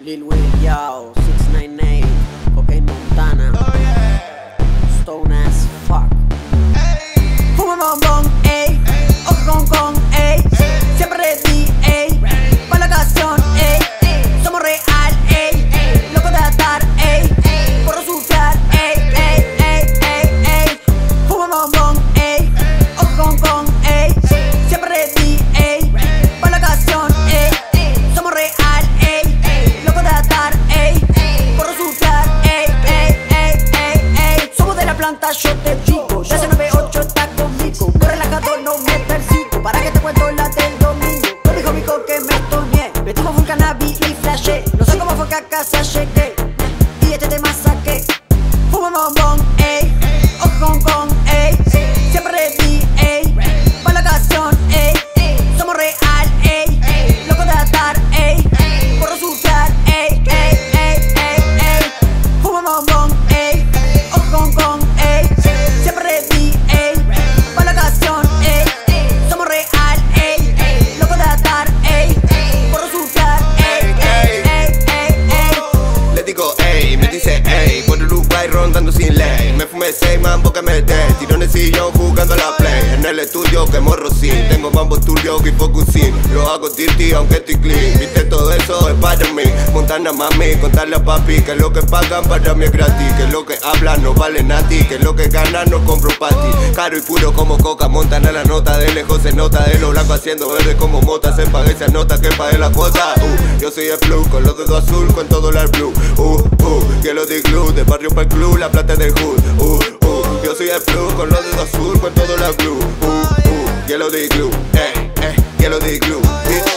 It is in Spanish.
Lil Will, yo, 698, Cocaine Montana, Stone as fuck. Fuma bombón, ey, ojo con, ey, siempre ready, ey, pa' la ocasión, ey, somos real, ey, loco de atar, ey, por surfear, ey, ey, ey, ey, ey. Fuma bombón, ey, ojo con, ey, siempre ready, ey, pa' la ocasión, ey, somos real, ey, loco de atar, ey, por surfear, ey, ey, ey, ey, ey. Somos de la planta, yo te digo, ya se 98 está conmigo, muy relajado, no me persigo, para que te cuento la del domingo. No dijo mi hijo que me estoñé, metimos full cannabis y flashé, no sé cómo fue que a casa llegué, y este tema saqué. Fuma bombón, ey, ojo con, ey, siempre ready, ey, pa' la ocasión, ey, somos real, ey, loco de atar, ey, por surfear, ey, ey, ey, ey, ey. Fuma bombón, ey, ojo con, ey, siempre ready, ey, pa' la ocasión, ey, somos real, ey, loco de atar, ey, por surfear, ey, ey, ey, ey, ey. Le digo ey, me dice ey, por Uruguay rondando sin ley. Me fumé 6 mambo que me dé, tiro en el sillón jugando a la play. En el estudio que morro sin, tengo mambo turbio y focusing. Lo hago dirty aunque estoy clean, viste todo eso es para mí. Montana mami, contarle a papi que lo que pagan para mí es gratis, que lo que hablan no vale nati, que lo que ganan no compro pa' ti. Caro y puro como coca, Montana la nota, de lejos se nota, de lo blanco haciendo verde como mota. Se paga esa nota que pague la cuota. Yo soy el blue, con los dedos azul, con todo el blue. Hielo de glue, de barrio para el club, la plata del hood. Yo soy el blue, con los dedos azul, con todo el blue. Hielo de glue, hielo de glue, bitch.